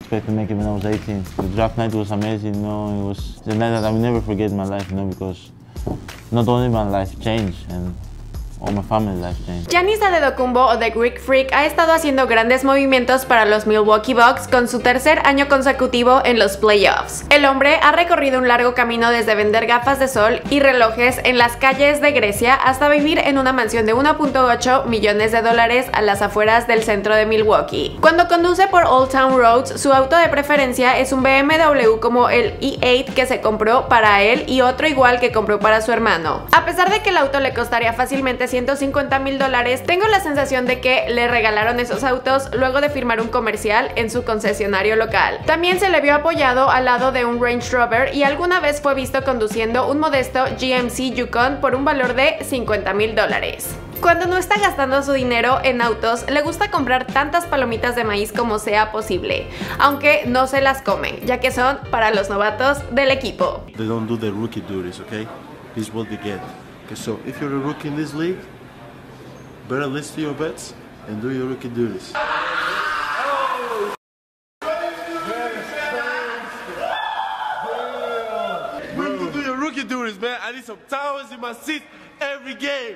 expect to make it when I was 18. The draft night was amazing, you know, it was the night that I will never forget in my life, you know, because not only my life changed and all my family life changed. Giannis Antetokounmpo, o The Greek Freak, ha estado haciendo grandes movimientos para los Milwaukee Bucks con su tercer año consecutivo en los playoffs. El hombre ha recorrido un largo camino desde vender gafas de sol y relojes en las calles de Grecia hasta vivir en una mansión de 1.8 millones de dólares a las afueras del centro de Milwaukee. Cuando conduce por Old Town Roads, su auto de preferencia es un BMW como el E8 que se compró para él y otro igual que compró para su hermano. A pesar de que el auto le costaría fácilmente $150,000, tengo la sensación de que le regalaron esos autos luego de firmar un comercial en su concesionario local. También se le vio apoyado al lado de un Range Rover y alguna vez fue visto conduciendo un modesto GMC Yukon por un valor de $50,000. Cuando no está gastando su dinero en autos, le gusta comprar tantas palomitas de maíz como sea posible, aunque no se las come, ya que son para los novatos del equipo. They don't do the rookie duties, okay? This is what they get. Okay, so if you're a rookie in this league, better list your bets and do your rookie duties. When you do your rookie duties, man, I need some towels in my seat every game.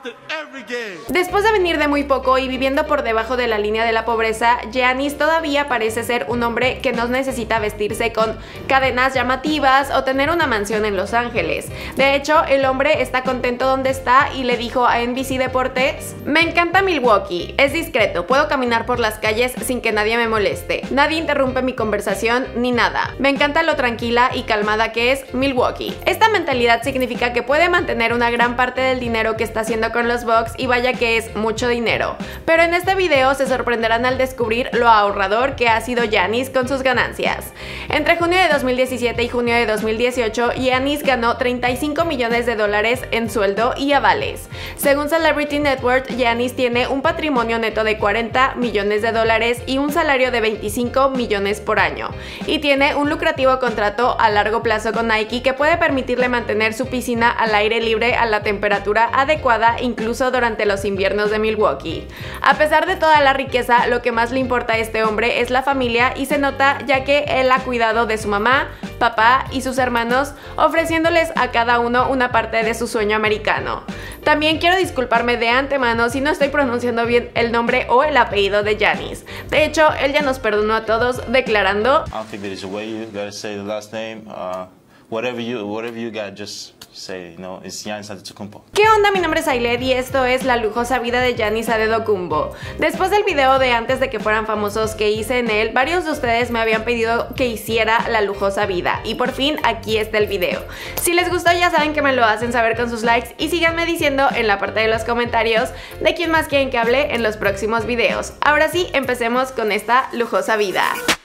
Después de venir de muy poco y viviendo por debajo de la línea de la pobreza, Giannis todavía parece ser un hombre que no necesita vestirse con cadenas llamativas o tener una mansión en Los Ángeles. De hecho, el hombre está contento donde está y le dijo a NBC Deportes: "Me encanta Milwaukee, es discreto, puedo caminar por las calles sin que nadie me moleste, nadie interrumpe mi conversación ni nada. Me encanta lo tranquila y calmada que es Milwaukee". Esta mentalidad significa que puede mantener una gran parte del dinero que está haciendo con los Bucks, y vaya que es mucho dinero. Pero en este video se sorprenderán al descubrir lo ahorrador que ha sido Giannis con sus ganancias. Entre junio de 2017 y junio de 2018, Giannis ganó $35 millones en sueldo y avales. Según Celebrity Network, Giannis tiene un patrimonio neto de $40 millones y un salario de $25 millones por año. Y tiene un lucrativo contrato a largo plazo con Nike que puede permitirle mantener su piscina al aire libre a la temperatura adecuada incluso durante los inviernos de Milwaukee. A pesar de toda la riqueza, lo que más le importa a este hombre es la familia, y se nota ya que él ha cuidado de su mamá, papá y sus hermanos, ofreciéndoles a cada uno una parte de su sueño americano. También quiero disculparme de antemano si no estoy pronunciando bien el nombre o el apellido de Giannis. De hecho, él ya nos perdonó a todos declarando: I don't think there is a way. You gotta say the last name. Whatever you got, just say, you know, it's Giannis Antetokounmpo. ¿Qué onda? Mi nombre es Ailed y esto es La Lujosa Vida de Giannis Antetokounmpo. Después del video de antes de que fueran famosos que hice en él, varios de ustedes me habían pedido que hiciera La Lujosa Vida, y por fin aquí está el video. Si les gustó, ya saben que me lo hacen saber con sus likes, y síganme diciendo en la parte de los comentarios de quién más quieren que hable en los próximos videos. Ahora sí, empecemos con esta lujosa vida.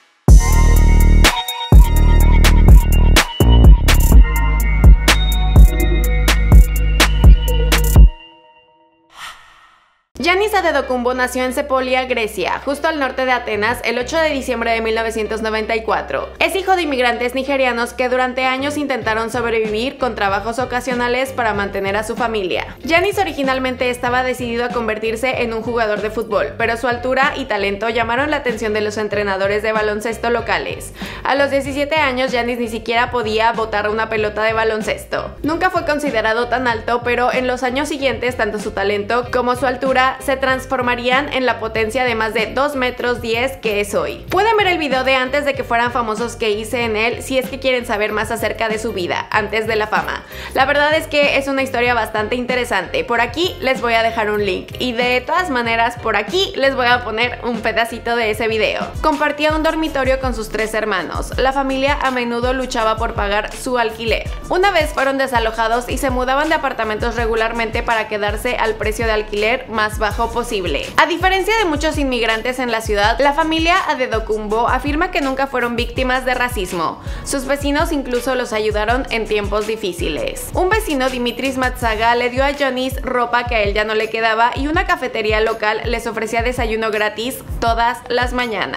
Giannis Antetokounmpo nació en Sepolia, Grecia, justo al norte de Atenas, el 8 de diciembre de 1994. Es hijo de inmigrantes nigerianos que durante años intentaron sobrevivir con trabajos ocasionales para mantener a su familia. Giannis originalmente estaba decidido a convertirse en un jugador de fútbol, pero su altura y talento llamaron la atención de los entrenadores de baloncesto locales. A los 17 años, Giannis ni siquiera podía botar una pelota de baloncesto. Nunca fue considerado tan alto, pero en los años siguientes, tanto su talento como su altura se transformarían en la potencia de más de 2 metros 10 que es hoy. Pueden ver el video de antes de que fueran famosos que hice en él si es que quieren saber más acerca de su vida antes de la fama. La verdad es que es una historia bastante interesante. Por aquí les voy a dejar un link, y de todas maneras por aquí les voy a poner un pedacito de ese video. Compartía un dormitorio con sus 3 hermanos. La familia a menudo luchaba por pagar su alquiler. Una vez fueron desalojados y se mudaban de apartamentos regularmente para quedarse al precio de alquiler más bajo posible. A diferencia de muchos inmigrantes en la ciudad, la familia Antetokounmpo afirma que nunca fueron víctimas de racismo. Sus vecinos incluso los ayudaron en tiempos difíciles. Un vecino, Dimitris Matsaga, le dio a Giannis ropa que a él ya no le quedaba, y una cafetería local les ofrecía desayuno gratis todas las mañanas.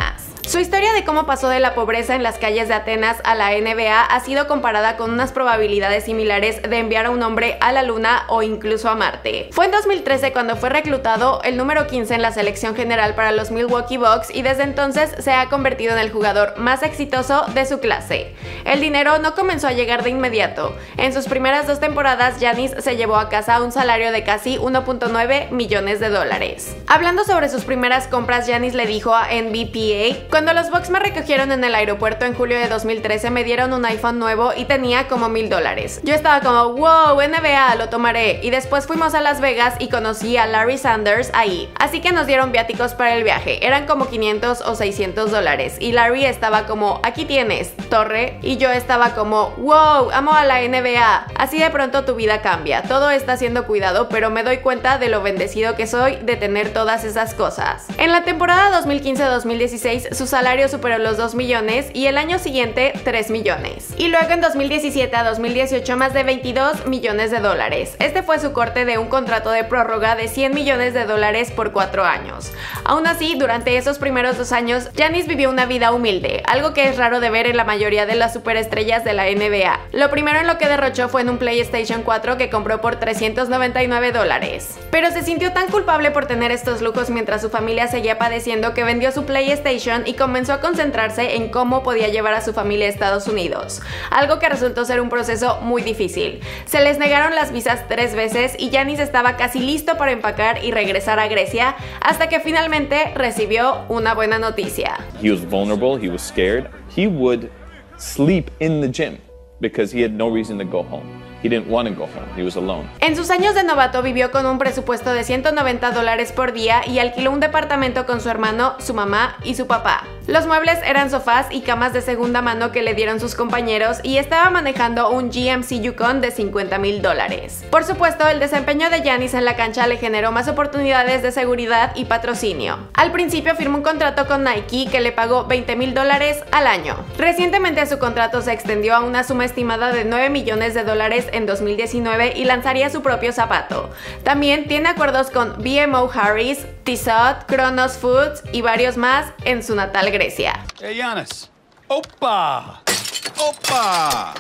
Su historia de cómo pasó de la pobreza en las calles de Atenas a la NBA ha sido comparada con unas probabilidades similares de enviar a un hombre a la luna o incluso a Marte. Fue en 2013 cuando fue reclutado el número 15 en la selección general para los Milwaukee Bucks y desde entonces se ha convertido en el jugador más exitoso de su clase. El dinero no comenzó a llegar de inmediato. En sus primeras 2 temporadas, Giannis se llevó a casa un salario de casi 1.9 millones de dólares. Hablando sobre sus primeras compras, Giannis le dijo a NBPA: cuando los Bucks me recogieron en el aeropuerto en julio de 2013 me dieron un iPhone nuevo y tenía como $1000. Yo estaba como, wow, NBA, lo tomaré. Y después fuimos a Las Vegas y conocí a Larry Sanders ahí. Así que nos dieron viáticos para el viaje. Eran como $500 o $600. Y Larry estaba como, aquí tienes, torre. Y yo estaba como, wow, amo a la NBA. Así de pronto tu vida cambia. Todo está siendo cuidado, pero me doy cuenta de lo bendecido que soy de tener todas esas cosas. En la temporada 2015-2016 su salario superó los 2 millones y el año siguiente 3 millones. Y luego en 2017 a 2018 más de 22 millones de dólares. Este fue su corte de un contrato de prórroga de 100 millones de dólares por 4 años. Aún así, durante esos primeros 2 años, Giannis vivió una vida humilde, algo que es raro de ver en la mayoría de las superestrellas de la NBA. Lo primero en lo que derrochó fue en un PlayStation 4 que compró por $399. Pero se sintió tan culpable por tener estos lujos mientras su familia seguía padeciendo que vendió su PlayStation y comenzó a concentrarse en cómo podía llevar a su familia a Estados Unidos, algo que resultó ser un proceso muy difícil. Se les negaron las visas 3 veces y Giannis estaba casi listo para empacar y regresar a Grecia hasta que finalmente recibió una buena noticia. He was vulnerable, he was scared. He would sleep in the gym because he had no reason to go home. He didn't want to go home. He was alone. En sus años de novato vivió con un presupuesto de $190 por día y alquiló un departamento con su hermano, su mamá y su papá. Los muebles eran sofás y camas de segunda mano que le dieron sus compañeros y estaba manejando un GMC Yukon de $50,000. Por supuesto, el desempeño de Giannis en la cancha le generó más oportunidades de seguridad y patrocinio. Al principio firmó un contrato con Nike que le pagó $20,000 al año. Recientemente su contrato se extendió a una suma estimada de $9 millones en 2019 y lanzaría su propio zapato. También tiene acuerdos con BMO Harris, Tissot, Kronos Foods y varios más en su natal Grecia. Hey Giannis, Opa! Opa!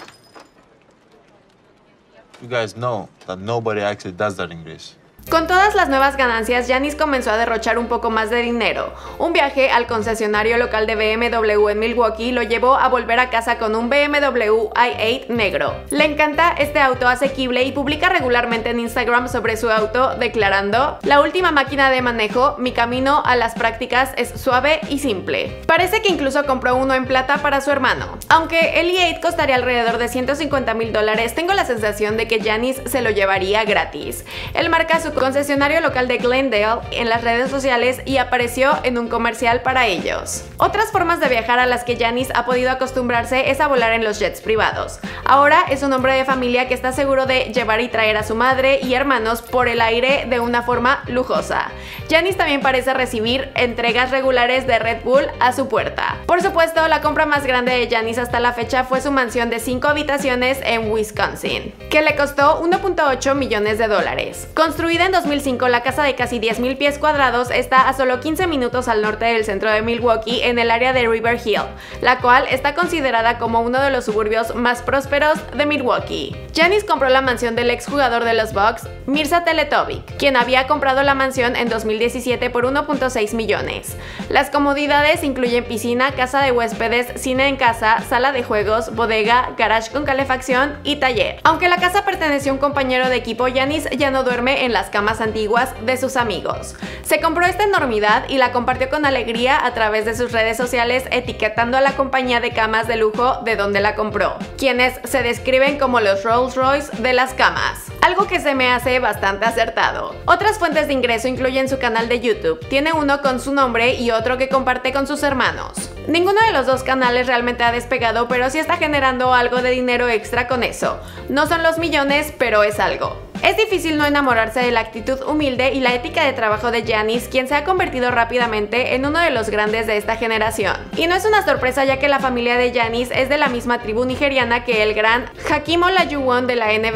You guys know that nobody actually does that in Greece. Con todas las nuevas ganancias, Giannis comenzó a derrochar un poco más de dinero. Un viaje al concesionario local de BMW en Milwaukee lo llevó a volver a casa con un BMW i8 negro. Le encanta este auto asequible y publica regularmente en Instagram sobre su auto, declarando: la última máquina de manejo, mi camino a las prácticas es suave y simple. Parece que incluso compró uno en plata para su hermano. Aunque el i8 costaría alrededor de $150,000, tengo la sensación de que Giannis se lo llevaría gratis. Él marca su concesionario local de Glendale en las redes sociales y apareció en un comercial para ellos. Otras formas de viajar a las que Giannis ha podido acostumbrarse es a volar en los jets privados. Ahora es un hombre de familia que está seguro de llevar y traer a su madre y hermanos por el aire de una forma lujosa. Giannis también parece recibir entregas regulares de Red Bull a su puerta. Por supuesto, la compra más grande de Giannis hasta la fecha fue su mansión de 5 habitaciones en Wisconsin, que le costó $1.8 millones. Construida en 2005, la casa de casi 10,000 pies cuadrados está a solo 15 minutos al norte del centro de Milwaukee, en el área de River Hill, la cual está considerada como uno de los suburbios más prósperos de Milwaukee. Giannis compró la mansión del exjugador de los Bucks, Mirza Teletovic, quien había comprado la mansión en 2017 por 1.6 millones. Las comodidades incluyen piscina, casa de huéspedes, cine en casa, sala de juegos, bodega, garage con calefacción y taller. Aunque la casa perteneció a un compañero de equipo, Giannis ya no duerme en las camas antiguas de sus amigos. Se compró esta enormidad y la compartió con alegría a través de sus redes sociales, etiquetando a la compañía de camas de lujo de donde la compró, quienes se describen como los Rolls Royce de las camas, algo que se me hace bastante acertado. Otras fuentes de ingreso incluyen su canal de YouTube. Tiene uno con su nombre y otro que comparte con sus hermanos. Ninguno de los dos canales realmente ha despegado, pero sí está generando algo de dinero extra con eso. No son los millones, pero es algo. Es difícil no enamorarse de la actitud humilde y la ética de trabajo de Giannis, quien se ha convertido rápidamente en uno de los grandes de esta generación. Y no es una sorpresa, ya que la familia de Giannis es de la misma tribu nigeriana que el gran Hakeem Olajuwon de la NBA.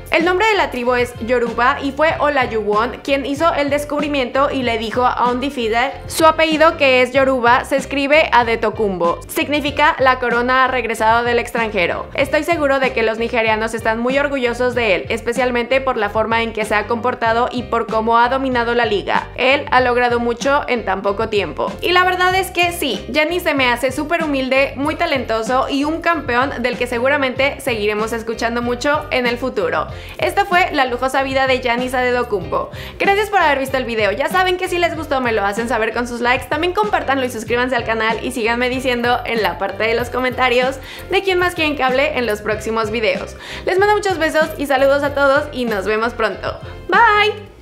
El nombre de la tribu es Yoruba y fue Olajuwon quien hizo el descubrimiento y le dijo a Undefeated. Su apellido, que es Yoruba, se escribe Adetokunbo. Significa la corona ha regresado del extranjero. Estoy seguro de que los nigerianos están muy orgullosos de él, especialmente por la forma en que se ha comportado y por cómo ha dominado la liga. Él ha logrado mucho en tan poco tiempo. Y la verdad es que sí, Giannis se me hace súper humilde, muy talentoso y un campeón del que seguramente seguiremos escuchando mucho en el futuro. Esta fue la lujosa vida de Giannis Adetokunbo. Gracias por haber visto el video. Ya saben que si les gustó me lo hacen saber con sus likes. También compártanlo y suscríbanse al canal y síganme diciendo en la parte de los comentarios de quién más quieren que hable en los próximos videos. Les mando muchos besos y saludos a todos y nos vemos pronto. Bye.